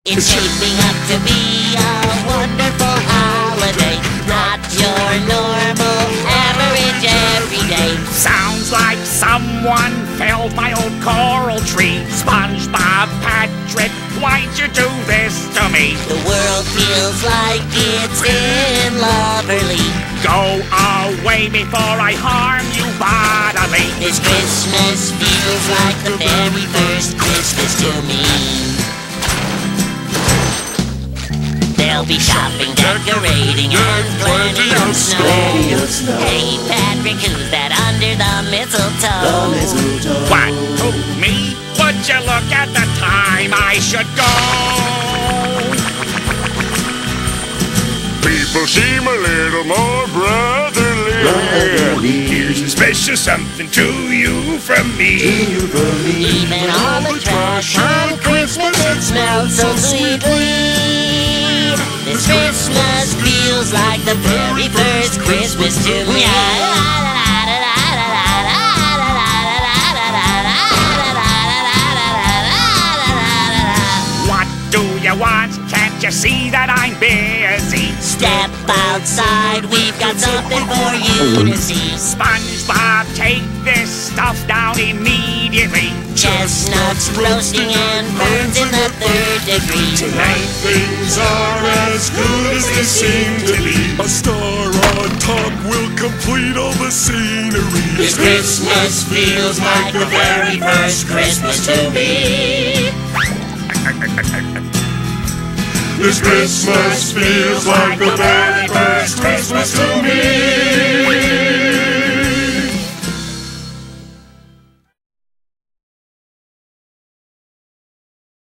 It's shaping up to be a wonderful holiday, not your normal, average, everyday. Sounds like someone felled my old coral tree. SpongeBob, Patrick, why'd you do this to me? The world feels like it's in Loverly. Go away before I harm you bodily. This Christmas feels like the very first Christmas to me. There'll be shopping, decorating, and plenty of snow. Hey Patrick, who's that under the mistletoe? What, who, me? Would you look at the time I should go? People seem a little more brotherly. Here's a special something to you from me. Even all the trash on Christmas, it smells so sweetly. This Christmas feels like the very first Christmas to me. What do you want? Can't you see that I'm busy? Step outside, we've got something for you to see. SpongeBob, take this stuff down immediately. Chestnuts roasting and burns in the 3rd degree. Tonight things are as good as they seem to be. A star on top will complete all the scenery. This Christmas feels like the very first Christmas to me. This Christmas feels like the very first Christmas to me.